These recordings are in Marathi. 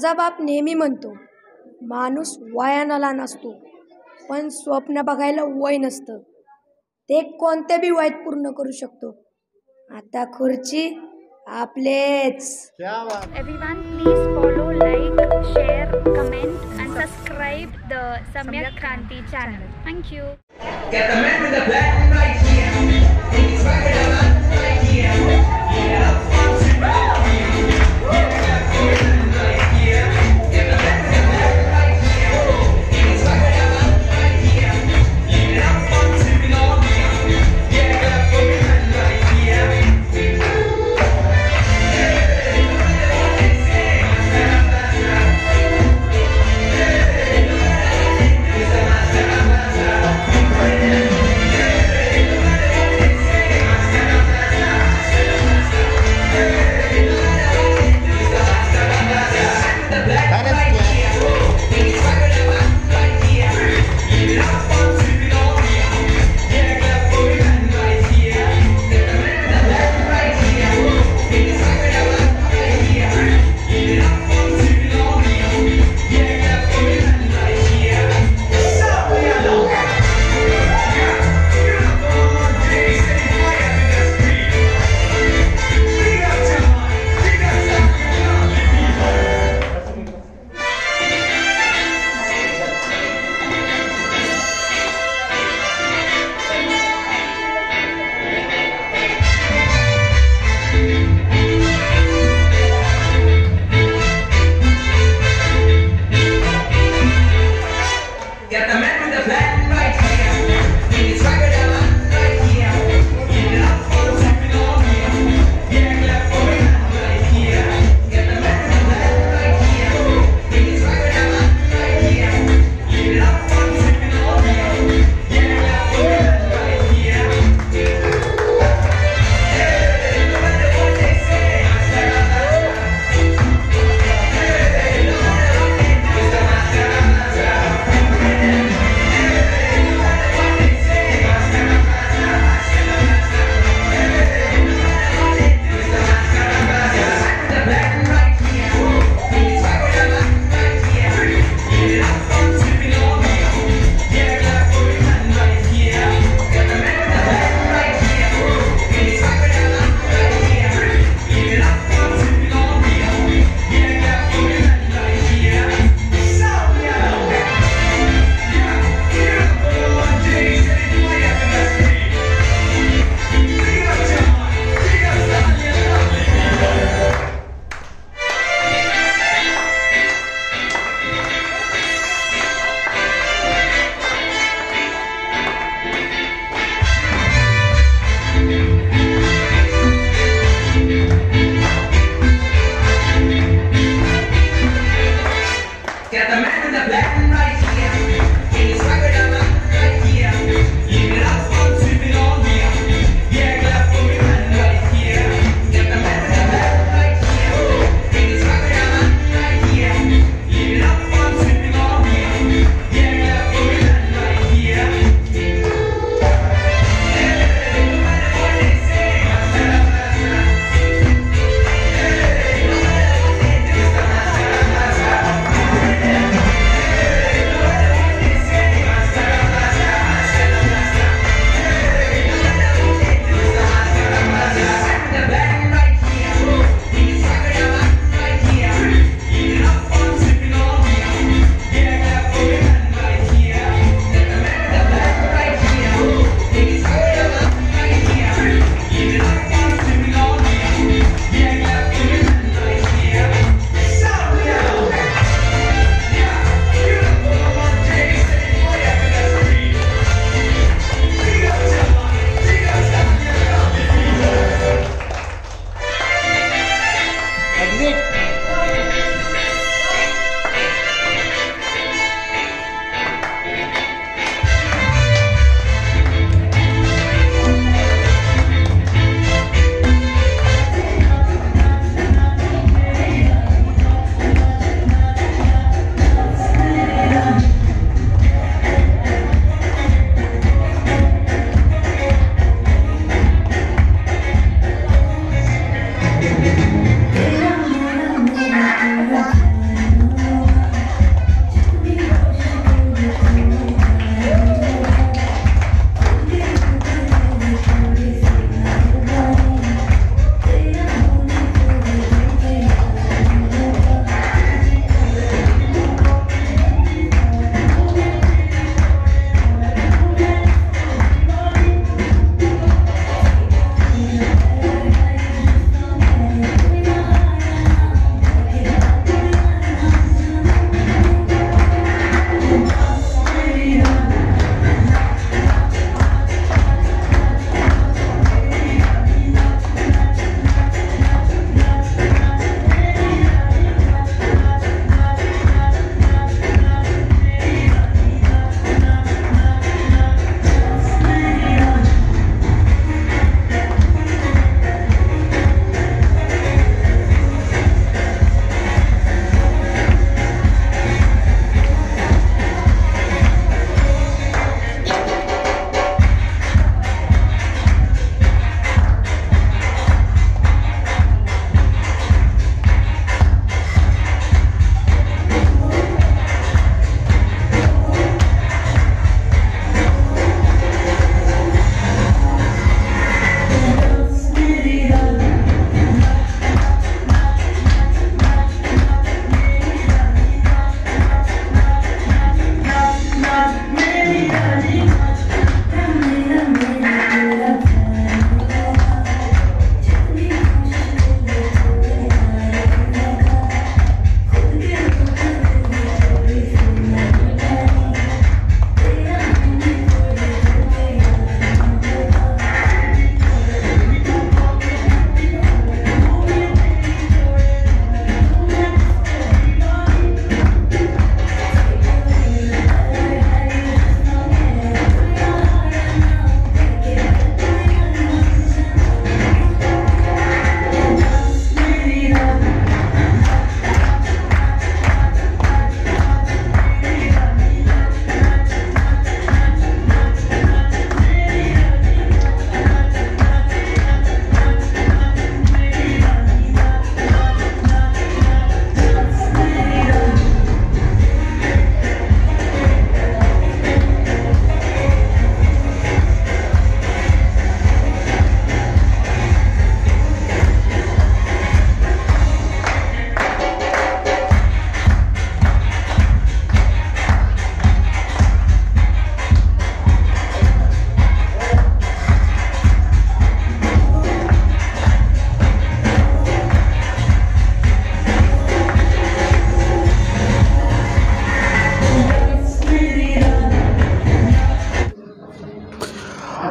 माझा बाप नेहमी म्हणतो, माणूस वयानाला नसतो, पण स्वप्न बघायला वय नसतं. ते कोणते बी वयात पूर्ण करू शकतो. आता खुर्ची आपलेच. Everyone, please follow, like, share, comment and subscribe the Samyak Kranti channel. Thank you. Got the man with the black and white here. He's right right here. Yeah.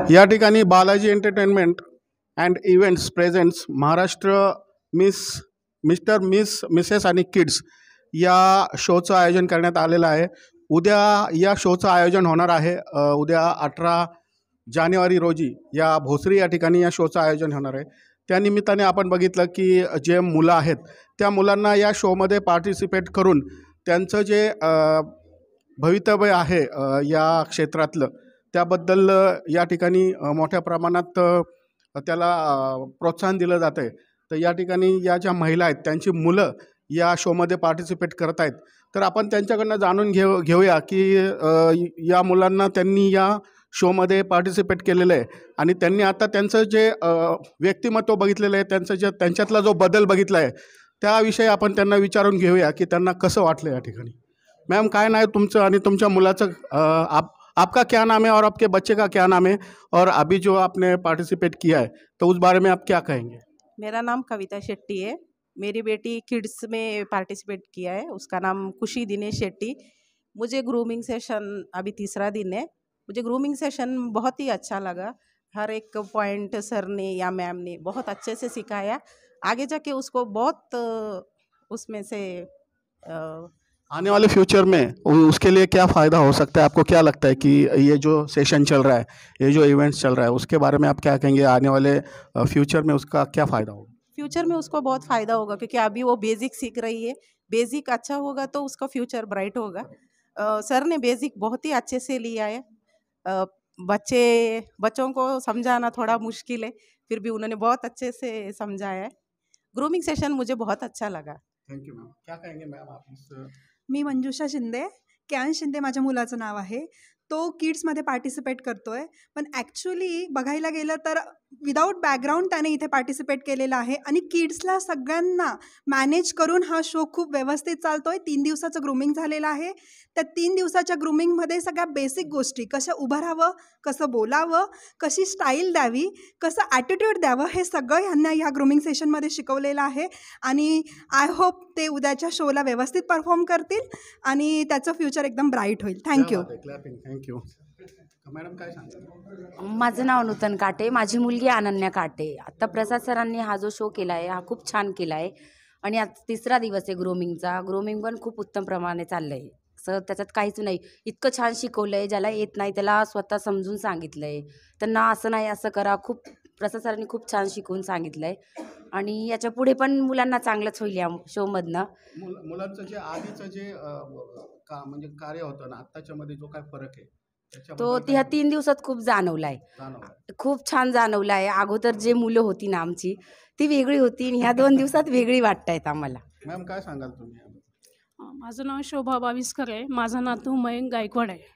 या ठिकाणी Balaji entertainment and events presents Maharashtra Mrs आणि किड्स या शोचं आयोजन करण्यात आलेलं आहे. उद्या या शोचं आयोजन होणार आहे. उद्या 18 जानेवारी रोजी या भोसरी या ठिकाणी या शोचं आयोजन होणार आहे. त्यानिमित्ताने आपण बघितलं की जे मुलं आहेत त्या मुलांना या शोमध्ये पार्टिसिपेट करून त्यांचं जे भवितव्य आहे या क्षेत्रातलं त्याबद्दल या ठिकाणी मोठ्या प्रमाणात त्याला प्रोत्साहन दिलं जातं आहे. तर या ठिकाणी या ज्या महिला आहेत त्यांची मुलं या शोमध्ये पार्टिसिपेट करत आहेत. तर आपण त्यांच्याकडनं जाणून घेऊया की या मुलांना त्यांनी या शोमध्ये पार्टिसिपेट केलेलं आहे आणि त्यांनी आता त्यांचं जे व्यक्तिमत्व बघितलेलं आहे त्यांच्यातला जो बदल बघितला आहे त्याविषयी आपण त्यांना विचारून घेऊया की त्यांना कसं वाटलं या ठिकाणी. मॅम, काय नाव आहे तुमचं आणि तुमच्या मुलाचं? आपका क्या नाम है और आपके बच्चे का क्या नाम है और अभी जो आपने पार्टिसिपेट किया है तो उस बारे में आप क्या कहेंगे? मेरा नाम कविता शेट्टी है. मेरी बेटी किड्स में पार्टिसिपेट किया है. उसका नाम खुशी दिनेश शेट्टी. मुझे ग्रूमिंग सेशन अभी तीसरा दिन है. मुझे ग्रूमिंग सेशन बहुत ही अच्छा लगा. हर एक पॉइंट सर ने या मैम ने बहुत अच्छे से सिखाया. आगे जाके उसको बहुत उसमें से आने वाले फ्यूचर में उसके लिए क्या फ़ायदा हो सकता है? आपको क्या लगता है कि ये जो सेशन चल रहा है, ये जो इवेंट्स चल रहा है, उसके बारे में आप क्या कहेंगे? आने वाले फ्यूचर में उसका क्या फ़ायदा होगा? फ्यूचर में उसको बहुत फ़ायदा होगा क्योंकि अभी वो बेसिक सीख रही है. बेसिक अच्छा होगा तो उसका फ्यूचर ब्राइट होगा. सर ने बेसिक बहुत ही अच्छे से लिया है. बच्चों को समझाना थोड़ा मुश्किल है, फिर भी उन्होंने बहुत अच्छे से समझाया है. ग्रूमिंग सेशन मुझे बहुत अच्छा लगा. Thank you ma'am. क्या कहेंगे मॅम आप इस? मी मंजुषा शिंदे, कियांश शिंदे माझ्या मुलाचं नाव आहे. तो किड्समध्ये पार्टिसिपेट करतो आहे. पण ॲक्च्युली बघायला गेलं तर विदाऊट बॅकग्राऊंड त्याने इथे पार्टिसिपेट केलेलं आहे आणि किड्सला सगळ्यांना मॅनेज करून हा शो खूप व्यवस्थित चालतो आहे. 3 दिवसाचं ग्रूमिंग झालेलं आहे. त्या 3 दिवसाच्या ग्रूमिंगमध्ये सगळ्या बेसिक गोष्टी, कसं उभं राहावं, कसं बोलावं, कशी स्टाईल द्यावी, कसं ॲटिट्यूड द्यावं, हे सगळं ह्यांना ह्या ग्रूमिंग सेशनमध्ये शिकवलेलं आहे. आणि आय होप ते उद्याच्या शोला व्यवस्थित परफॉर्म करतील आणि त्याचं फ्युचर एकदम ब्राईट होईल. थँक्यू. थँक्यू. मॅडम, काय सांगता? माझं नाव नूतन काटे, माझी मुलगी अनन्या काटे. आत्ता प्रसाद सरांनी हा जो शो केला आहे हा खूप छान केला आहे आणि आज 3रा दिवस आहे ग्रूमिंगचा. ग्रूमिंग पण खूप उत्तम प्रमाणे चाललं आहे. असं त्याच्यात काहीच नाही. इतकं छान शिकवलं आहे. ज्याला येत नाही त्याला स्वतः समजून सांगितलं आहे. त्यांना असं नाही असं करा. प्रसाद सरांनी खूप छान शिकवून सांगितलं आहे आणि याच्या पुढे पण मुलांना चांगलंच होईल या शोमधनं. मुलांचं जे आधीचं जे म्हणजे कार्य होतं ना, आत्ताच्यामध्ये जो काय फरक आहे तो ह्या 3 दिवसात खूप जाणवला आहे. खूप छान जाणवला आहे. अगोदर जे मुलं होती ना आमची ती वेगळी होती आणि ह्या 2 दिवसात वेगळी वाटत आहेत आम्हाला. मॅम, काय सांगाल तुम्ही? माझं नाव शोभा बाविस्कर आहे. माझा नातू मयंक गायकवाड आहे.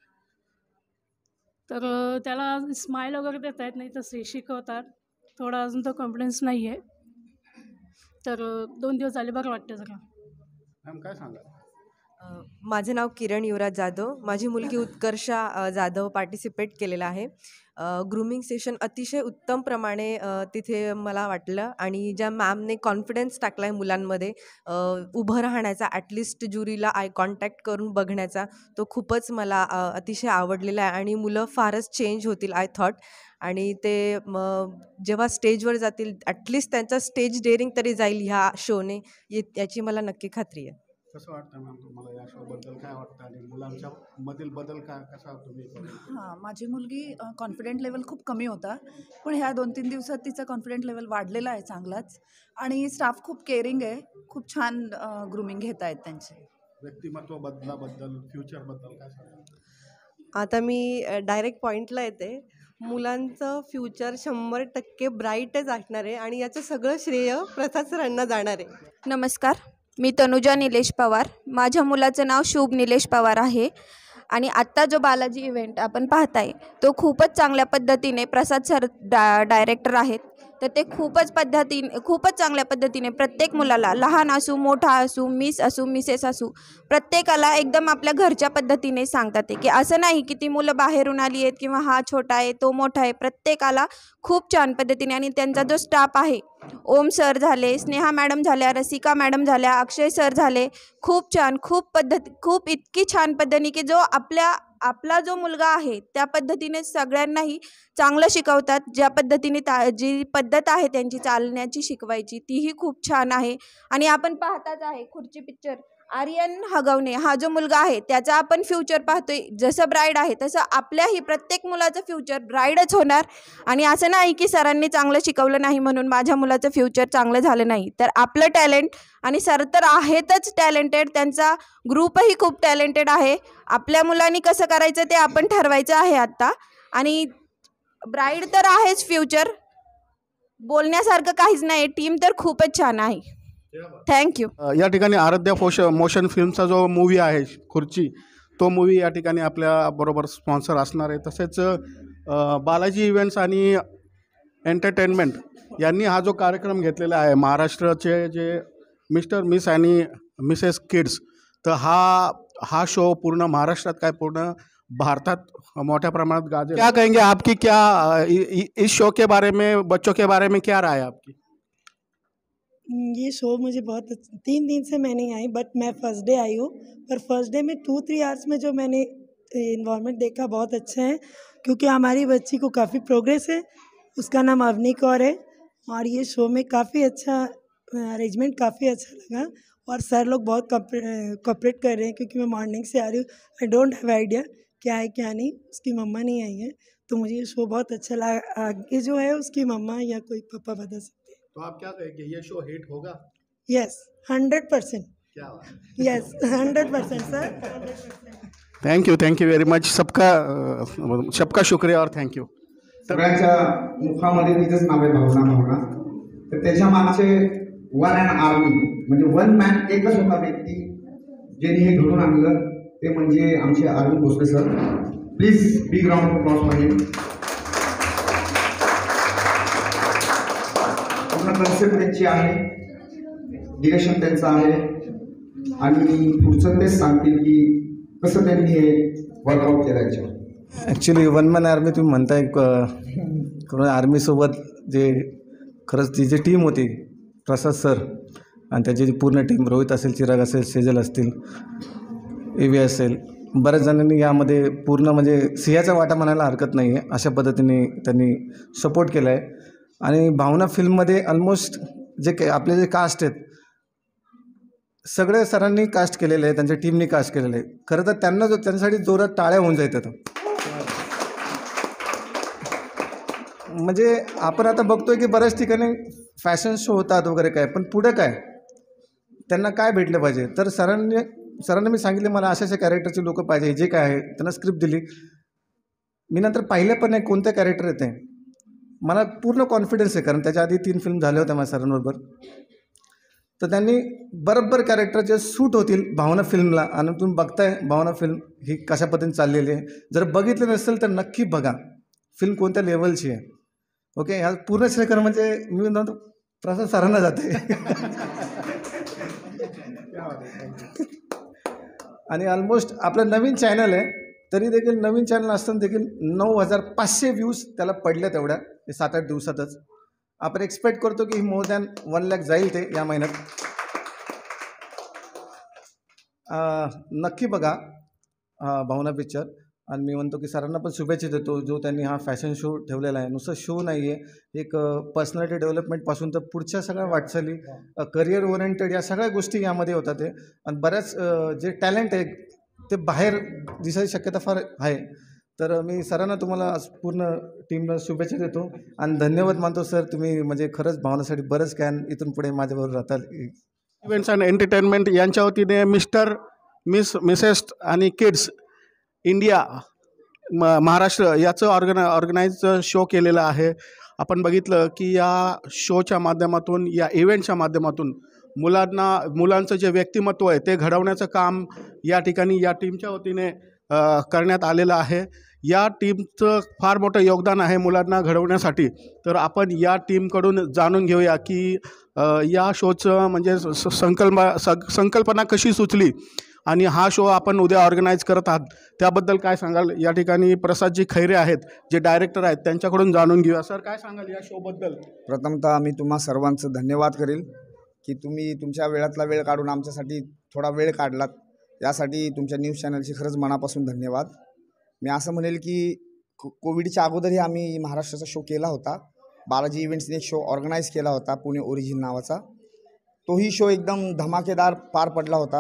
तर त्याला स्माईल वगैरे देता येत नाही, तसे शिकवतात. थोडा अजून तो कॉन्फिडन्स नाही आहे. तर 2 दिवस झाले बरं वाटतं जरा. मॅम, काय सांगाल? माझे नाव किरण युवराज जाधव. माझी मुलगी उत्कर्षा जाधव पार्टिसिपेट केलेला आहे. ग्रूमिंग सेशन अतिशय उत्तम प्रमाणे तिथे मला वाटलं आणि ज्या मॅमने कॉन्फिडन्स टाकला आहे मुलांमध्ये उभं राहण्याचा, ॲटलिस्ट ज्युरीला आय कॉन्टॅक्ट करून बघण्याचा, तो खूपच मला अतिशय आवडलेला आहे आणि मुलं फारच चेंज होतील आय थॉट. आणि ते जेव्हा स्टेजवर जातील ॲटलिस्ट त्यांचा स्टेज डेअरिंग तरी जाईल ह्या शोने, याची मला नक्की खात्री आहे. कसं वाटतं मॅम तुम्हाला या शोबद्दल? काय वाटतं आणि मुलांच्या मधील बदल कसा तुम्ही? माझी मुलगी कॉन्फिडंट लेवल खूप कमी होता, पण ह्या 2-3 दिवसात तिचा कॉन्फिडंट लेवल वाढलेला आहे चांगलाच आणि स्टाफ खूप केअरिंग आहे. खूप छान ग्रूमिंग घेत आहेत त्यांचे. व्यक्तिमत्व बदलाबद्दल, फ्युचरबद्दल काय सांगाल? आता मी डायरेक्ट पॉईंटला येते. मुलांचं फ्युचर 100% ब्राईटच असणार आहे आणि याचं सगळं श्रेय प्रसाद सरांना जाणार आहे. नमस्कार, मी तनुजा निलेश पवार. माझ्या मुलाचं नाव शुभ निलेश पवार आहे आणि आत्ता जो बालाजी इव्हेंट आपण पाहताय तो खूपच चांगल्या पद्धतीने प्रसाद सर डायरेक्टर आहेत. तर ते खूपच चांगल्या पद्धतीने प्रत्येक मुलाला, लहान असू, मोठा असू, मिस असू, मिसेस असू, प्रत्येकाला एकदम आपल्या घरच्या पद्धतीने सांगतात ते की असं नाही की ती मुलं बाहेरून आली आहेत किंवा हा छोटा आहे तो मोठा आहे. प्रत्येकाला खूप छान पद्धतीने आणि त्यांचा जो स्टाफ आहे, ओम सर झाले, स्नेहा मॅडम झाल्या, रसिका मॅडम झाल्या, अक्षय सर झाले, खूप छान, खूप इतकी छान पद्धतीने की जो आपला जो मुलगा आहे त्या पद्धतीने सगळ्यांनाही चांगलं शिकवतात. ज्या पद्धतीने जी पद्धत आहे त्यांची चालण्याची शिकवायची तीही खूप छान आहे. आणि आपण पाहताच आहे खुर्ची पिक्चर, आर्यन हगवणे हा जो मुलगा आहे त्याचा आपण फ्युचर पाहतोय. जसं ब्राईड आहे तसं आपल्याही प्रत्येक मुलाचं फ्युचर ब्राईडच होणार. आणि असं नाही की सरांनी चांगलं शिकवलं नाही म्हणून माझ्या मुलाचं फ्युचर चांगलं झालं नाही. तर आपलं टॅलेंट, आणि सर तर आहेतच टॅलेंटेड, त्यांचा ग्रुपही खूप टॅलेंटेड आहे. आपल्या मुलांनी कसं करायचं ते आपण ठरवायचं आहे आत्ता. आणि ब्राईड तर आहेच फ्युचर, बोलण्यासारखं काहीच नाही. टीम तर खूपच छान आहे. थँक्यू. या ठिकाणी आराध्या मोशन फिल्मचा जो मूवी आहे खुर्ची, तो मूवी या ठिकाणी आपल्या बरोबर स्पॉन्सर असणार आहे. तसेच बालाजी इव्हेंट्स आणि एंटरटेनमेंट यांनी हा जो कार्यक्रम घेतलेला आहे महाराष्ट्राचे जे मिस्टर मिस आणि मिसेस किड्स, तर हा शो पूर्ण महाराष्ट्रात काय पूर्ण भारतात मोठ्या प्रमाणात गाजेल. क्या कहेंगे आपकी, क्या इस शो के बारे में, बच्चों के बारे में क्या राय है आपकी? ये शो मुझे बहुत 3 दिन से मैं नहीं आई, बट मैं फर्स्ट डे आई हूँ. पर फर्स्ट डे में 2-3 आवर्स में जो मैंने इन्वायरमेंट देखा बहुत अच्छा है, क्योंकि हमारी बच्ची को काफ़ी प्रोग्रेस है. उसका नाम अवनी कौर है. और ये शो में काफ़ी अच्छा अरेंजमेंट काफ़ी अच्छा लगा. और सर लोग बहुत कॉपरेट कर रहे हैं, क्योंकि मैं मॉर्निंग से आ रही हूँ. आई डोंट हैव आइडिया क्या है क्या नहीं. उसकी मम्मा नहीं आई है, तो मुझे ये शो बहुत अच्छा लगा. आगे जो है उसकी मम्मा या कोई पापा बता सकते हैं. तो आप क्या कहेंगे, ये शो हिट होगा? यस, 100%. क्या yes, 100% sir, 100%. Thank you very much. सबका शुक्रिया और थँक यू. सगळ्यांच्या मुखामध्ये तिचंच नाव आहे भावना. तर त्याच्या मागचे वन अँड आर्मी म्हणजे वन मॅन, एकच होता व्यक्ती ज्यांनी हे घडून आणलं, ते म्हणजे आमचे Arvind Bhosale sir. Please big round of applause for him. Concept त्यांची आहे, डिरेक्शन त्यांचं आहे, आणि पुढचं तेच सांगतील की कसं त्यांनी हे वर्कआउट केलं याच्यावर. ॲक्च्युली वन मॅन आर्मी तुम्ही म्हणताय, आर्मीसोबत जे खरंच ती जी टीम होती, प्रसाद सर आणि त्याची जी पूर्ण टीम, रोहित असेल, चिराग असेल, सेजल असतील, एव्ही असेल, बऱ्याच जणांनी यामध्ये पूर्ण म्हणजे सिंहाचा वाटा म्हणायला हरकत नाही आहे, अशा पद्धतीने त्यांनी सपोर्ट केला आहे. आणि भावना फिल्ममध्ये ऑलमोस्ट जे आपले जे कास्ट आहेत सगळे सरांनी कास्ट केलेले आहे, त्यांच्या टीमनी कास्ट केलेलं आहे. खरं तर त्यांच्यासाठी जोरात टाळ्या होऊन जायचं. म्हणजे आपण आता बघतोय की बऱ्याच ठिकाणी फॅशन शो होतात वगैरे काय, पण पुढे काय त्यांना काय भेटलं पाहिजे. तर सरांनी मी सांगितले मला अशा कॅरेक्टरचे लोक पाहिजे, जे काय आहे त्यांना स्क्रिप्ट दिली. मी नंतर पाहिलं पण नाही कोणतं कॅरेक्टर येते. मला पूर्ण कॉन्फिडन्स आहे, कारण त्याच्या आधी 3 फिल्म झाल्या होत्या माझ्या सरांबरोबर. तर त्यांनी बरोबर कॅरेक्टरचे सूट होतील भावना फिल्मला. आणि तुम्ही बघताय भावना फिल्म ही कशा पद्धतीने चाललेली आहे. जर बघितलं नसेल तर नक्की बघा, फिल्म कोणत्या लेवलची आहे. ओके, ह्या पूर्ण श्रेय म्हणजे मी म्हणतो प्रसाद सरांना जाते. आणि ऑलमोस्ट आपलं नवीन चॅनल आहे, तरी देखील नवीन चॅनल असताना देखील 9,500 व्ह्यूज त्याला पडल्या तेवढ्या 7-8 दिवसातच. आपण एक्सपेक्ट करतो की मोर दॅन 1 लाख जाईल ते या महिन्यात. नक्की बघा भावना पिक्चर. आणि मी म्हणतो की सरांना पण शुभेच्छा देतो, जो त्यांनी हा फॅशन शो ठेवलेला आहे. नुसतं शो नाही आहे, एक पर्सनॅलिटी डेव्हलपमेंटपासून तर पुढच्या सगळ्या वाटचाली, करिअर ओरिएंटेड या सगळ्या गोष्टी यामध्ये होतात. ते आणि बऱ्याच जे टॅलेंट आहे ते बाहेर दिसायची शक्यता फार आहे. तर मी सरांना तुम्हाला पूर्ण टीमला शुभेच्छा देतो आणि धन्यवाद मानतो सर. तुम्ही म्हणजे खरंच भावनासाठी बरंच कॅन इथून पुढे माझ्याबरोबर राहताल. इव्हेंट्स अँड एंटरटेनमेंट यांच्या वतीने मिस्टर मिसेस आणि किड्स इंडिया महाराष्ट्र याचं ऑर्गनाईज शो केलेला आहे. आपण बघितलं की या शोच्या माध्यमातून, या इव्हेंटच्या माध्यमातून मुलांचं जे व्यक्तिमत्व आहे ते घडवण्याचं काम या ठिकाणी या टीमच्या वतीने करण्यात आलेलं आहे. या टीमचं फार मोठं योगदान आहे मुलांना घडवण्यासाठी. तर आपण या टीमकडून जाणून घेऊया की या शोचं म्हणजे संकल्पना कशी सुचली आणि हा शो आपण उद्या ऑर्गनाईज करत आहात त्याबद्दल काय सांगाल. या ठिकाणी प्रसादजी खैरे आहेत, जे डायरेक्टर आहेत, त्यांच्याकडून जाणून घेऊया. सर, काय सांगाल या शोबद्दल? प्रथमतः मी तुम्हा सर्वांचं धन्यवाद करेल की तुम्ही तुमच्या वेळातला वेळ काढून आमच्यासाठी थोडा वेळ काढलात. यासाठी तुमच्या न्यूज चॅनलची खरंच मनापासून धन्यवाद. मी असं म्हणेल की कोविडच्या अगोदरही आम्ही महाराष्ट्राचा शो केला होता. बालाजी इव्हेंट्सने एक शो ऑर्गनाईज केला होता पुणे ओरिजिन नावाचा. तोही शो एकदम धमाकेदार पार पडला होता.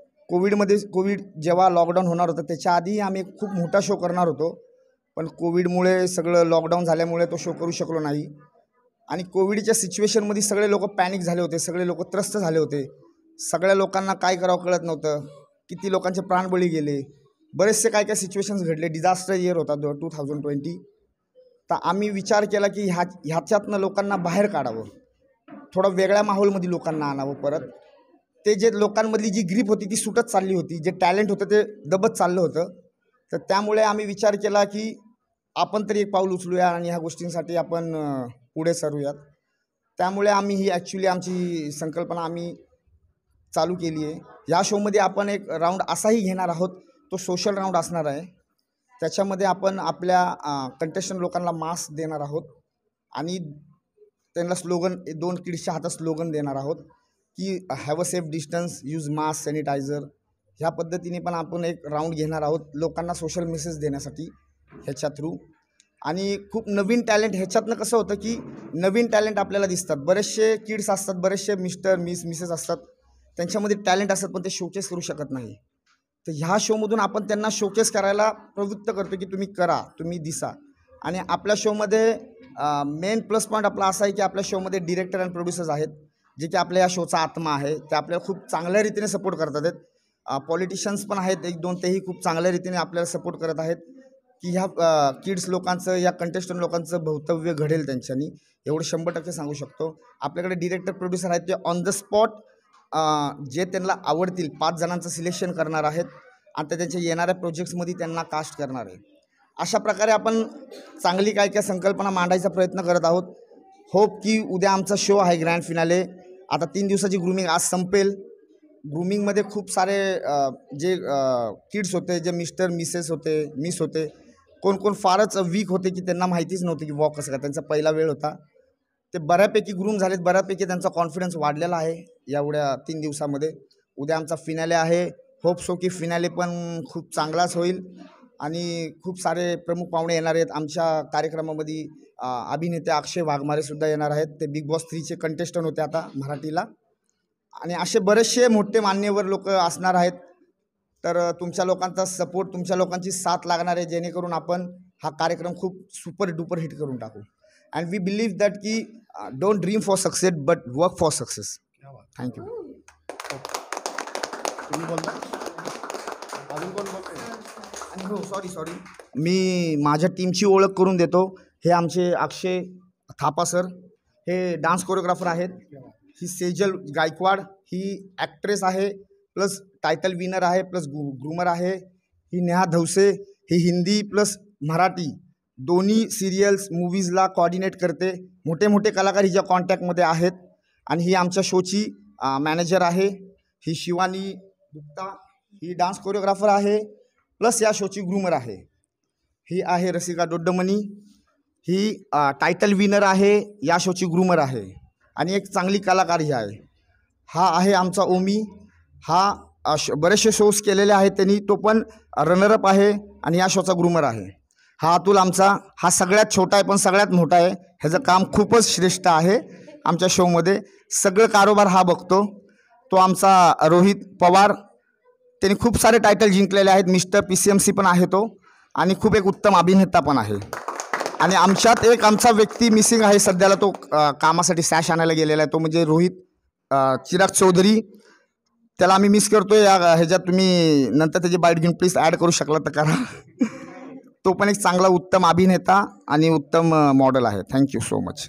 कोविड जेव्हा लॉकडाऊन होणार होतं त्याच्या आधी आम्ही एक खूप मोठा शो करणार होतो, पण कोविडमुळे सगळं लॉकडाऊन झाल्यामुळे तो शो करू शकलो नाही. आणि कोविडच्या सिच्युएशनमध्ये सगळे लोक पॅनिक झाले होते, सगळे लोक त्रस्त झाले होते. सगळ्या लोकांना काय करावं कळत नव्हतं. किती लोकांचे प्राणबळी गेले, बरेचसे काय काय सिच्युएशन्स घडले. डिझास्टर इयर होता 2020. तर आम्ही विचार केला की ह्याच्यातनं लोकांना बाहेर काढावं, थोडं वेगळ्या माहोलमध्ये लोकांना आणावं. परत ते जे लोकांमधली जी ग्रीप होती ती सुटत चालली होती, जे टॅलेंट होतं ते दबत चाललं होतं. तर त्यामुळे आम्ही विचार केला की आपण तरी एक पाऊल उचलूया आणि ह्या गोष्टींसाठी आपण पुढे सरूयात. त्यामुळे आम्ही ही ॲक्च्युली आमची संकल्पना आम्ही चालू केली आहे. या शोमध्ये आपण एक राऊंड असाही घेणार आहोत, तो सोशल राऊंड असणार आहे. त्याच्यामध्ये आपण आपल्या कंटेस्टंट लोकांना मास्क देणार आहोत आणि त्यांना स्लोगन, 2 किड्सच्या हातात स्लोगन देणार आहोत की have a safe distance, use mask, sanitiser. ह्या पद्धतीने पण आपण एक राऊंड घेणार आहोत लोकांना सोशल मेसेज देण्यासाठी ह्याच्या थ्रू. आणि खूप नवीन टॅलेंट ह्याच्यातनं कसं होतं की नवीन टॅलेंट आपल्याला दिसतात. बरेचसे किड्स असतात, बरेचसे मिस्टर मिसेस असतात, त्यांच्यामध्ये टॅलेंट असतात पण ते शोकेस करू शकत नाही. तर ह्या शोमधून आपण त्यांना शोकेस करायला प्रवृत्त करतो की तुम्ही करा, तुम्ही दिसा. आणि आपल्या शोमध्ये मेन प्लस पॉईंट आपला असा आहे की आपल्या शोमध्ये डिरेक्टर अँड प्रोड्युसर्स आहेत, जे की आपल्या या शोचा आत्मा आहे. ते आपल्याला खूप चांगल्या रीतीने सपोर्ट करतात आहेत. पॉलिटिशियन्स पण आहेत 1-2, तेही खूप चांगल्या रीतीने आपल्याला सपोर्ट करत आहेत की ह्या किड्स लोकांचं, या कंटेस्टंट लोकांचं भवितव्य घडेल त्यांच्यानी, एवढं 100% सांगू शकतो. आपल्याकडे डिरेक्टर प्रोड्युसर आहेत, ते ऑन द स्पॉट जे त्यांना आवडतील 5 जणांचं सिलेक्शन करणार आहेत आणि ते त्यांच्या येणाऱ्या प्रोजेक्ट्समध्ये त्यांना कास्ट करणार आहे. अशा प्रकारे आपण चांगली काय काय संकल्पना मांडायचा प्रयत्न करत आहोत. होप की उद्या आमचा शो आहे ग्रँड फिनाले. आता 3 दिवसाची ग्रूमिंग आज संपेल. ग्रूमिंगमध्ये खूप सारे जे किड्स होते, जे मिस्टर मिसेस होते, मिस होते, कोण फारच वीक होते की त्यांना माहितीच नव्हतं की वॉक कसं काय, त्यांचा पहिला वेळ होता. ते बऱ्यापैकी ग्रूम झालेत, बऱ्यापैकी त्यांचा कॉन्फिडन्स वाढलेला आहे एवढ्या 3 दिवसामध्ये. उद्या आमचा फिनाले आहे. होप सो की फिनाले पण खूप चांगलाच होईल आणि खूप सारे प्रमुख पाहुणे येणार आहेत. आमच्या कार्यक्रमामध्ये अभिनेते अक्षय वाघमारेसुद्धा येणार आहेत. ते बिग बॉस 3चे कंटेस्टंट होते आता मराठीला. आणि असे बरेचसे मोठे मान्यवर लोक असणार आहेत. तर तुमच्या लोकांचा सपोर्ट, तुमच्या लोकांची साथ लागणार आहे, जेणेकरून आपण हा कार्यक्रम खूप सुपर डुपर हिट करून टाकू. अँड वी बिलीव्ह दॅट की don't dream for success but work for success. Thank you. तुम्ही बोलता अजून कोण बोलतंय? आणि हो सॉरी मी माझ्या टीमची ओळख करून देतो. हे आमचे अक्षय थापा सर, हे डान्स कोरिओग्राफर आहेत. ही सेजल गायकवाड, ही ॲक्ट्रेस आहे प्लस टायटल विनर आहे प्लस ग्रूमर आहे. ही नेहा धवसे, ही हिंदी प्लस मराठी दोन्ही सिरियल्स मूवीजला कोऑर्डिनेट करते. मोठे मोठे कलाकार हिच्या कॉन्टॅक्टमध्ये आहेत. आणि ही आमच्या शोची मॅनेजर आहे. ही शिवानी गुप्ता, ही डान्स कोरिओग्राफर आहे प्लस या शोची ग्रूमर आहे. ही आहे रसिका डोड्डमणी, ही टायटल विनर आहे, या शोची ग्रूमर आहे आणि एक चांगली कलाकार ही आहे. हा आहे आमचा ओमी, हा बरेचसे शोज केलेले आहेत त्यांनी, तो पण रनरअप आहे आणि या शोचा ग्रूमर आहे. हा अतुल आमचा, हा सगळ्यात छोटा आहे पण सगळ्यात मोठा आहे. ह्याचं काम खूपच श्रेष्ठ आहे आमच्या शोमध्ये. सगळं कारोबार हा बघतो. तो आमचा रोहित पवार, त्यांनी खूप सारे टायटल जिंकलेले आहेत. मिस्टर PCMC पण आहे तो आणि खूप एक उत्तम अभिनेता पण आहे. आणि आमच्यात एक आमचा व्यक्ती मिसिंग आहे सध्याला, तो कामासाठी सॅश आणायला गेलेला आहे, तो म्हणजे रोहित चिराग चौधरी. त्याला आम्ही मिस करतो. या ह्याच्यात तुम्ही नंतर त्याची बाईट घेऊन प्लीज ॲड करू शकला तर करा. तो पण एक चांगला उत्तम अभिनेता आणि उत्तम मॉडेल आहे. Thank you so much.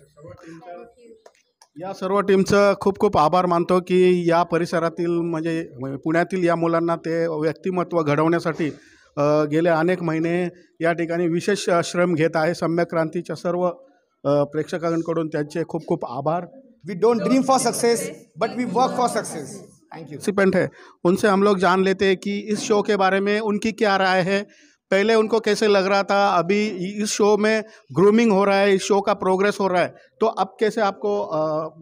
या सर्व टीमचं खूप खूप आभार मानतो की या परिसरातील म्हणजे पुण्यातील या मुलांना ते व्यक्तिमत्व घडवण्यासाठी गेले अनेक महिने या ठिकाणी विशेष श्रम घेत आहे. सम्यक क्रांतीच्या सर्व प्रेक्षकांकडून त्यांचे खूप खूप आभार. We don't dream for success but we work for success. Thank you. Participant है, उनसे हम लोग जान लेते हैं कि इस शो के बारे में उनकी क्या राय है. पहले उनको कैसे लग रहा था, अभी इस शो में ग्रूमिंग हो रहा है, इस शो का प्रोग्रेस हो रहा है, तो अब कैसे आपको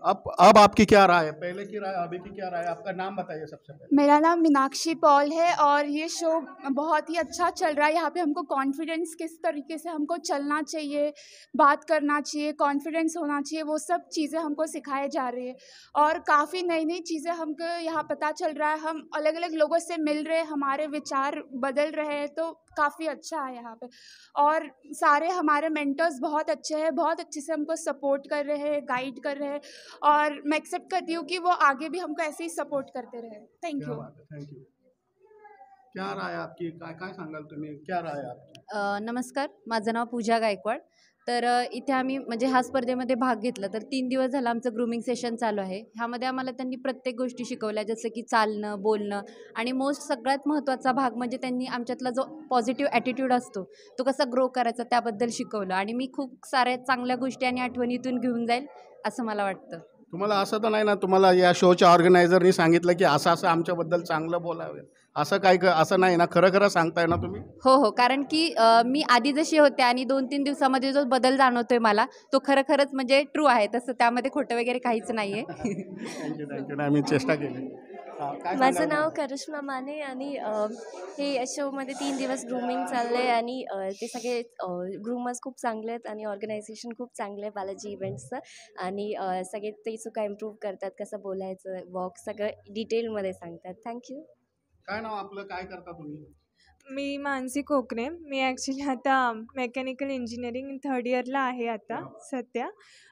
अब आपकी क्या राय है, पहले की राय अभी की क्या राय है? आपका नाम बताइए सबसे पहले। मेरा नाम मीनाक्षी पॉल है और ये शो बहुत ही अच्छा चल रहा है। यहाँ पे हमको कॉन्फिडेंस किस तरीके से हमको चलना चाहिए, बात करना चाहिए, कॉन्फिडेंस होना चाहिए, वो सब चीज़ें हमको सिखाए जा रही है और काफ़ी नई नई चीज़ें हमको यहाँ पता चल रहा है। हम अलग अलग लोगों से मिल रहे हैं, हमारे विचार बदल रहे हैं, तो काफ़ी अच्छा है यहाँ पे। और सारे हमारे मेंटर्स बहुत अच्छे हैं, बहुत अच्छे से हमको सपोर्ट कर रहे हैं, गाइड कर रहे हैं और मैं एक्सेप्ट करती हूँ कि वो आगे भी हमको ऐसे ही सपोर्ट करते रहे। Thank you. Thank you. क्या राय आपकी, काय काय सांगाल तुम्ही, क्या राय आपकी? नमस्कार, माझं नाव पूजा गायकवाड. तर इथे आम्ही म्हणजे ह्या स्पर्धेमध्ये भाग घेतला. तर 3 दिवस झालं आमचं ग्रूमिंग सेशन चालू आहे. ह्यामध्ये आम्हाला त्यांनी प्रत्येक गोष्टी शिकवल्या, जसं की चालणं, बोलणं आणि मोस्ट सगळ्यात महत्त्वाचा भाग म्हणजे त्यांनी आमच्यातला जो पॉझिटिव्ह ॲटिट्यूड असतो तो कसा ग्रो करायचा त्याबद्दल शिकवलं आणि मी खूप साऱ्या चांगल्या गोष्टी आणि आठवणीतून घेऊन जाईल असं मला वाटतं. तुम्हाला असं तर नाही ना, तुम्हाला या शोच्या ऑर्गनायझरनी सांगितलं की असं असं आमच्याबद्दल चांगलं बोलावे, असं काय असं नाही ना, खरं खरं सांगताय ना तुम्ही? हो, कारण की मी आधी जशी होते आणि 2-3 दिवसामध्ये जो बदल जाणवतोय मला तो खरंच म्हणजे ट्रू आहे. तसं त्यामध्ये खोटं वगैरे काहीच नाही आहे. Thank you thank you. नाही, मी चेष्टा केली. काय माझं सांगाल? नाव करिश्मा माने आणि हे शोमध्ये 3 दिवस ग्रूमिंग चाललं आहे आणि ते सगळे ग्रूमर्स खूप चांगले आहेत आणि ऑर्गनायझेशन खूप चांगलं आहे बालाजी इव्हेंट्सचं आणि सगळे ते सुद्धा इम्प्रूव्ह करतात, कसं बोलायचं, वॉक सगळं डिटेलमध्ये सांगतात. थँक्यू. काय नाव आपलं, काय करता तुम्ही? मी मानसी कोकणे. मी ॲक्च्युली आता मेकॅनिकल इंजिनिअरिंग 3rd इयरला आहे आता सध्या.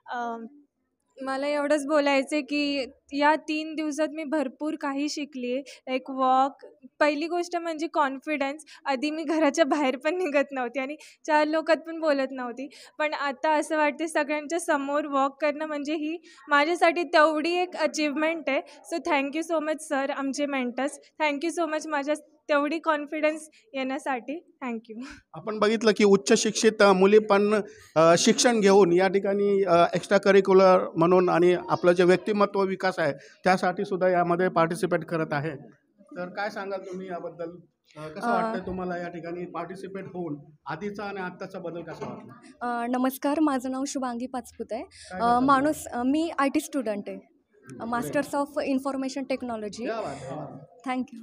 मला एवढंच बोलायचं आहे की या 3 दिवसात मी भरपूर काही शिकली आहे. लाईक वॉक, पहिली गोष्ट म्हणजे कॉन्फिडन्स. आधी मी घराच्या बाहेर पण निघत नव्हती आणि 4 लोकात पण बोलत नव्हती, पण आता असं वाटते सगळ्यांच्या समोर वॉक करणं म्हणजे ही माझ्यासाठी तेवढी एक अचीवमेंट आहे. So thank you so much sir, आमचे मेंटर्स. थँक्यू सो मच माझ्या तेवढी कॉन्फिडन्स येण्यासाठी. थँक्यू. आपण बघितलं की उच्च शिक्षित मुली पण शिक्षण घेऊन या ठिकाणी एक्स्ट्रा करिक्युलर म्हणून आणि आपलं जे व्यक्तिमत्व विकास आहे त्यासाठी सुद्धा यामध्ये पार्टिसिपेट करत आहे. तर काय सांगाल तुम्ही याबद्दल? कसं वाटतं तुम्हाला या ठिकाणी पार्टिसिपेट होऊन आधीचा आणि आत्ताचा बदल कसा वाटला? नमस्कार, माझं नाव शुभांगी पाचपुते आहे. मी IT स्टुडंट आहे, masters of information technology. Thank you.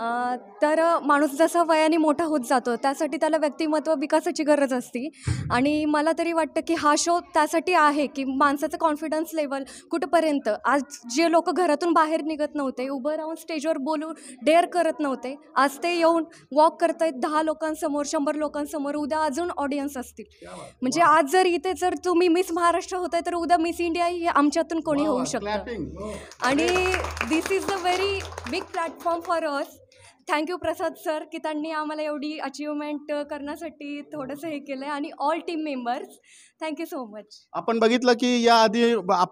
तर माणूस जसा वयाने मोठा होत जातो त्यासाठी त्याला व्यक्तिमत्व विकासाची गरज असते आणि मला तरी वाटतं की हा शो त्यासाठी आहे की माणसाचं कॉन्फिडन्स लेवल कुठंपर्यंत. आज जे लोक घरातून बाहेर निघत नव्हते, उभं राहून स्टेजवर बोलून डेअर करत नव्हते, आज ते येऊन वॉक करत आहेत 10 लोकांसमोर, 100 लोकांसमोर. उद्या अजून ऑडियन्स असतील. म्हणजे आज जर इथे जर तुम्ही मिस महाराष्ट्र होत आहे तर उद्या मिस इंडिया ही आमच्यातून कोणी होऊ शकतं आणि this is the very big platform for us. Thank you Prasad sir की त्यांनी आम्हाला एवढी अचिव्हमेंट करण्यासाठी थोडंसं हे केलं आहे आणि all team members thank you so much. आपण बघितलं की याआधी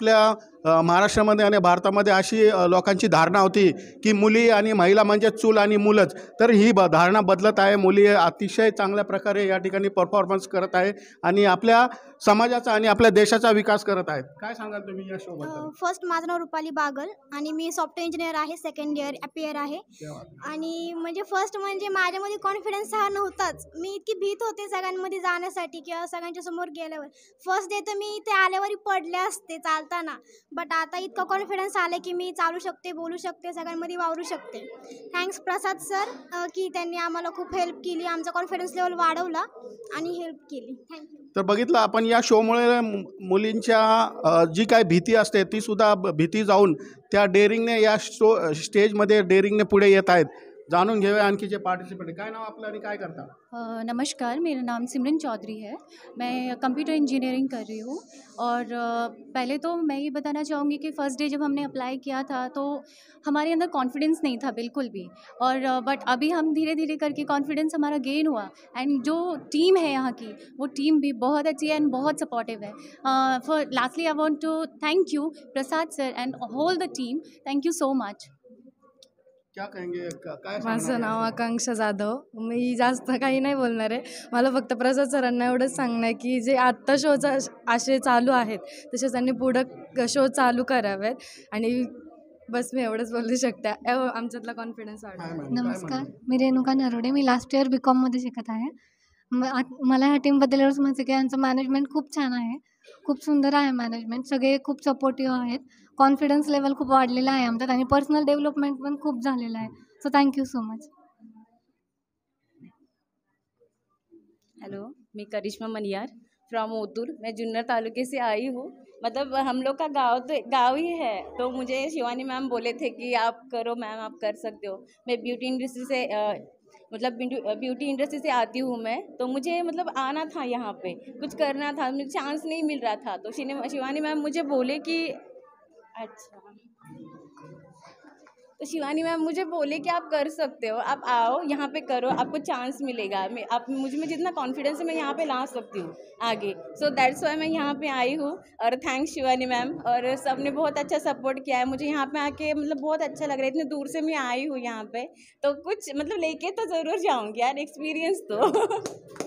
आपल्या महाराष्ट्रामध्ये आणि भारतामध्ये अशी लोकांची धारणा होती की मुली आणि महिला म्हणजे चूल आणि मुलंच. तर ही धारणा बदलत आहे. मुली अतिशय चांगल्या प्रकारे या ठिकाणी परफॉर्मन्स करत आहे आणि आपल्या समाजाचा आणि आपल्या देशाचा विकास करत आहेत. काय सांगाल तुम्ही या शोबद्दल? फर्स्ट माझं नाव रुपाली बागल आणि मी सॉफ्टवेअर इंजिनियर आहे, 2nd इयर अपियर आहे. आणि म्हणजे फर्स्ट म्हणजे माझ्यामध्ये कॉन्फिडन्स हा नव्हताच. मी इतकी भीत होते सगळ्यांमध्ये जाण्यासाठी किंवा सगळ्यांच्या समोर गेल्यावर. फर्स्ट डे तर मी इथे आल्यावरही पडले असते चालताना, बट आता इतका कॉन्फिडन्स आला की मी चालू शकते, बोलू शकते, सगळ्यांमध्ये वावरू शकते. थँक्स प्रसाद सर की त्यांनी आम्हाला खूप हेल्प केली, आमचा कॉन्फिडन्स लेवल वाढवला आणि हेल्प केली. थँक्यू. तर बघितलं आपण या शोमुळे मुलींच्या जी काय भीती असते ती सुद्धा भीती जाऊन त्या डेअरिंगने या स्टेजमध्ये डेअरिंगने पुढे येत आहेत. जाणून घेऊया आणखी जे पार्टिसिपेंट. काय नाव आपलं आणि काय करता? नमस्कार, मेरा नाम सिमरन चौधरी है. मैं कंप्यूटर इंजीनियरिंग कर रही हूँ और पहले तो मैं ये बताना चाहूँगी कि फ़र्स्ट डे जब हमने अप्लाई किया था तो हमारे अंदर कॉन्फिडेंस नहीं था बिल्कुल भी, और बट अभी हम धीरे धीरे करके कॉन्फिडेंस हमारा गेन हुआ. एंड जो टीम है यहाँ की वो टीम भी बहुत अच्छी है एंड बहुत सपोर्टिव है. For lastly I want to thank you Prasad sir and whole the team. Thank you so much. क्या कहेंगे? काय माझं नाव आकांक्षा जाधव. मी जास्त काही नाही बोलणार आहे. मला फक्त प्रसाद सरांना एवढंच सांगणं आहे की जे आत्ता शोचा असे चालू आहेत तसेच त्यांनी पुढं शो चालू करावेत आणि बस मी एवढंच बोलू शकते. आमच्यातला कॉन्फिडन्स वाढवा. नमस्कार, मी रेणुका नरोडे. मी लास्ट इयर BCom मध्ये शिकत आहे. मला ह्या टीमबद्दल एवढंच म्हणायचं की यांचं मॅनेजमेंट खूप छान आहे, खूप सुंदर आहे मॅनेजमेंट, सगळे खूप सपोर्टिव्ह आहेत. कॉन्फिडन्स लेवल खूप वाढलेला आहे आमच्यात आणि पर्सनल डेव्हलपमेंट पण खूप झालेलं आहे. So thank you so much. Hello, मैं करिश्मा मनियार फ्रॉम ओतूर। मैं जुन्नर तालुके से आई हूँ। मतलब हम लोग का गांव तो गांव ही है, तो मुझे शिवानी मैम बोले थे कि आप करो मैम, आप कर सकते हो। मैं ब्यूटी इंडस्ट्री से मतलब ब्यूटी इंडस्ट्री से आती हूँ मैं, तो मुझे मतलब आना था यहाँ पे, कुछ करना था, मुझे चांस नहीं मिल रहा था। तो शिवानी मैम मुझे बोले कि अच्छा, तो शिवानी मैम मुझे बोले कि आप कर सकते हो, आप आओ यहाँ पे करो, आपको चांस मिलेगा। आप मुझ में जितना कॉन्फिडेंस है मैं यहाँ पे ला सकती हूँ आगे। सो दैट्स वाई मैं यहाँ पे आई हूँ। और थैंक्स शिवानी मैम, और सबने बहुत अच्छा सपोर्ट किया है मुझे यहाँ पे आके, मतलब बहुत अच्छा लग रहा है। इतने दूर से मैं आई हूँ यहाँ पे, तो कुछ मतलब लेके तो ज़रूर जाऊँगी यार, एक्सपीरियंस तो।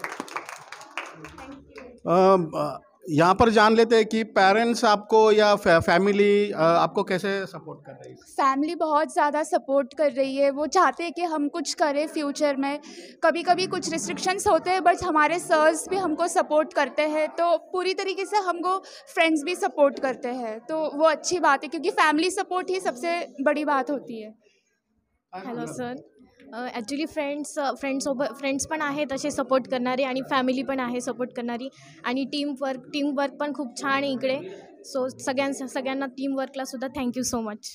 यहाँ पर जान लेते हैं कि पेरेंट्स आपको या फैमिली आपको कैसे सपोर्ट कर रही है? फैमिली बहुत ज़्यादा सपोर्ट कर रही है। वो चाहते हैं कि हम कुछ करें फ्यूचर में। कभी कभी कुछ रिस्ट्रिक्शंस होते हैं, बट हमारे सर्स भी हमको सपोर्ट करते हैं, तो पूरी तरीके से हमको फ्रेंड्स भी सपोर्ट करते हैं। तो वो अच्छी बात है, क्योंकि फैमिली सपोर्ट ही सबसे बड़ी बात होती है। हॅलो सर, ॲक्च्युली फ्रेंड्स पण आहेत असे सपोर्ट करणारे, आणि फॅमिली पण आहे सपोर्ट करणारी, आणि टीमवर्क पण खूप छान आहे इकडे. सो सगळ्यांना टीमवर्कला सुद्धा थँक्यू सो मच.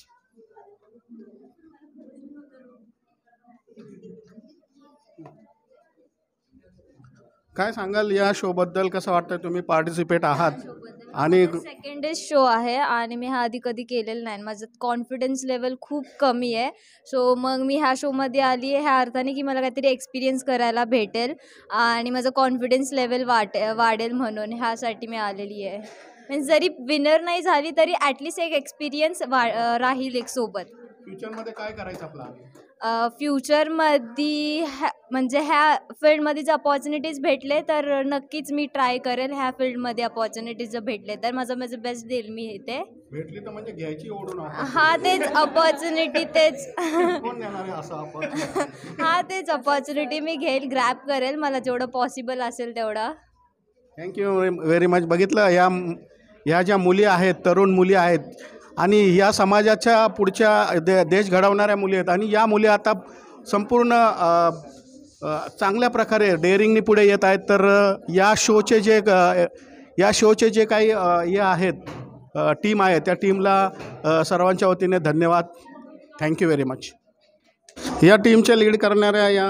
काय सांगाल या शोबद्दल? कसं वाटतं, तुम्ही पार्टिसिपेट आहात? आणि सेकंड शो आहे आणि मी हा आधी कधी केलेला नाही. माझं कॉन्फिडन्स लेवल खूप कमी आहे. सो मग मी ह्या शोमध्ये आली आहे ह्या अर्थाने की मला काहीतरी एक्सपिरियन्स करायला भेटेल आणि माझं कॉन्फिडन्स लेवल वाढेल म्हणून ह्यासाठी मी आलेली आहे. म्हणजे जरी विनर नाही झाली तरी ॲटलिस्ट एक एक्सपिरियन्स राहील एक सोबत. फ्युचरमध्ये काय करायचं प्लॅन? फ्युचरमध्ये म्हणजे ह्या फील्डमध्ये जर अपॉर्च्युनिटीज भेटले तर नक्कीच मी ट्राय करेल. ह्या फील्डमध्ये अपॉर्च्युनिटीज जर भेटले तर माझं बेस्ट देईल मी इथे. भेटली तर म्हणजे घ्यायची ओढून. हा तेच अपॉर्च्युनिटी, तेच कोण देणार आहे असं opportunity? हा तेच अपॉर्च्युनिटी मी घेईल, ग्रॅब करेल मला जेवढं पॉसिबल असेल तेवढं. Thank you very much. बघितलं, या ज्या मुली आहेत, तरुण मुली आहेत आणि या समाजाच्या पुढच्या देश घडवणाऱ्या मुली आहेत, आणि या मुली आता संपूर्ण चांगल्या प्रकारे डेअरिंगनी पुढे येत आहेत. तर या शोचे जे काही हे आहेत, टीम आहे, त्या टीमला सर्वांच्या वतीने धन्यवाद. Thank you very much. या टीमच्या लीड करणाऱ्या या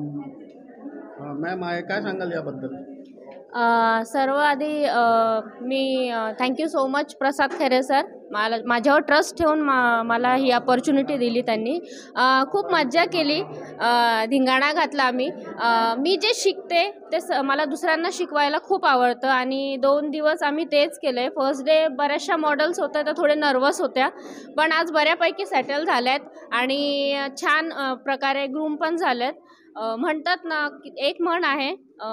मॅम आहे, काय सांगाल याबद्दल? सर्व आधी मी thank you so much Prasad Khaire sir, माझ्यावर ट्रस्ट ठेवून मला ही अपॉर्च्युनिटी दिली त्यांनी. खूप मज्जा केली, धिंगाणा घातला आम्ही. मी जे शिकते ते मला दुसऱ्यांना शिकवायला खूप आवडतं, आणि 2 दिवस आम्ही तेच केलं आहे. फर्स्ट डे बऱ्याचशा मॉडेल्स होत्या त्या थोडे नर्वस होत्या, पण आज बऱ्यापैकी सेटल झाल्यात आणि छान प्रकारे ग्रूम पण झाल्यात. म्हणतात ना, एक म्हण आहे,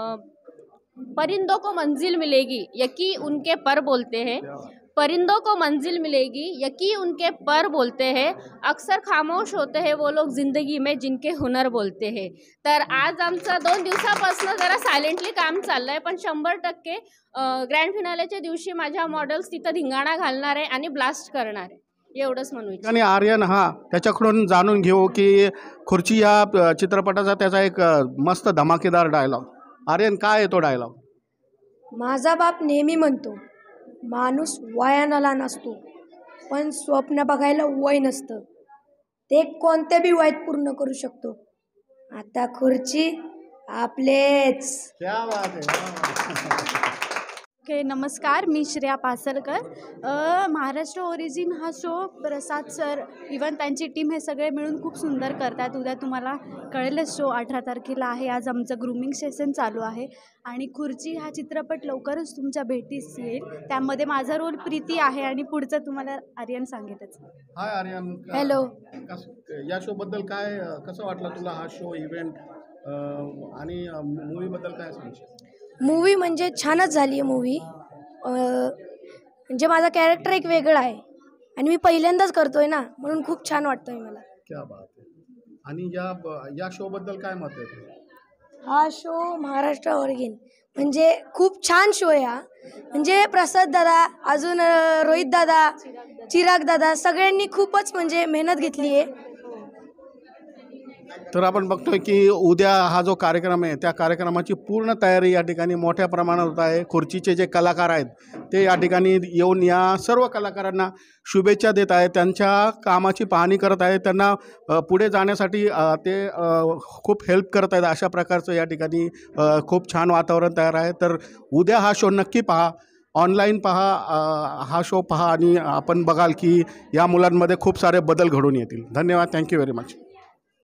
परिंदों को मंजिल मिलेगी यकी उनके पर बोलते हैं. परिंदों को मंजिल मिलेगी यकी उनके पर बोलते हैं. अक्सर खामोश होते हैं वो लोग ज़िंदगी में जिनके हुनर बोलते हैं. तर आज आमचं 2 दिवसापासून जरा सायलेंटली काम चाललं आहे, पण 100% ग्रँड फिनालेच्या दिवशी माझ्या मॉडेल्स तिथं धिंगाणा घालणार आहे आणि ब्लास्ट करणार आहे, एवढंच म्हणू इच्छिते. आणि आर्यन, त्याच्याकडून जाणून घेऊ की खुर्ची या चित्रपटाचा त्याचा एक मस्त धमाकेदार डायलॉग. आर्यन, काय आहे तो डायलॉग? माझा बाप नेहमी म्हणतो, माणूस वयानाला नसतो, पण स्वप्न बघायला वय नसतं. ते कोणते बी वयात पूर्ण करू शकतो. आता खुर्ची आपलेच. क्या बात आहे. ओके, नमस्कार, मी श्रेया पासलकर. महाराष्ट्र ओरिजिन हा शो प्रसाद सर, इवन त्यांची टीम हे सगळे मिळून खूप सुंदर करतात. उद्या तुम्हाला कळेलच, शो 18 तारखेला आहे. आज आमचं ग्रूमिंग सेशन चालू आहे, आणि खुर्ची हा चित्रपट लवकरच तुमच्या भेटीस येईल. त्यामध्ये माझा रोल प्रीती आहे, आणि पुढचं तुम्हाला आर्यन सांगेलच. हाय आर्यन. हॅलो. या शोबद्दल काय, कसं वाटलं तुला हा शो, इव्हेंट, आणि मूवीबद्दल काय सांगशील? मूवी म्हणजे छानच झाली आहे मूवी. म्हणजे माझा कॅरेक्टर एक वेगळा आहे आणि मी पहिल्यांदाच करतोय ना, म्हणून खूप छान वाटतंय मला. क्या बात आहे. आणि या शोबद्दल काय मत आहे? हा शो महाराष्ट्र ऑर्गिन म्हणजे खूप छान शो आहे हा. म्हणजे प्रसाद दादा, अजून रोहित दादा, चिराग दादा सगळ्यांनी खूपच म्हणजे मेहनत घेतली आहे. तर आपण बघतोय की उद्या हा जो कार्यक्रम आहे त्या कार्यक्रमाची पूर्ण तयारी या ठिकाणी मोठ्या प्रमाणात होत आहे. खुर्चीचे जे कलाकार आहेत ते या ठिकाणी येऊन या सर्व कलाकारांना शुभेच्छा देत आहेत, त्यांच्या कामाची पाहणी करत आहेत, त्यांना पुढे जाण्यासाठी ते खूप हेल्प करत आहेत. अशा प्रकारचं या ठिकाणी खूप छान वातावरण तयार आहे. तर उद्या हा शो नक्की पहा, ऑनलाईन पहा, हा शो पहा आणि आपण बघाल की या मुलांमध्ये खूप सारे बदल घडून येतील. धन्यवाद. Thank you very much.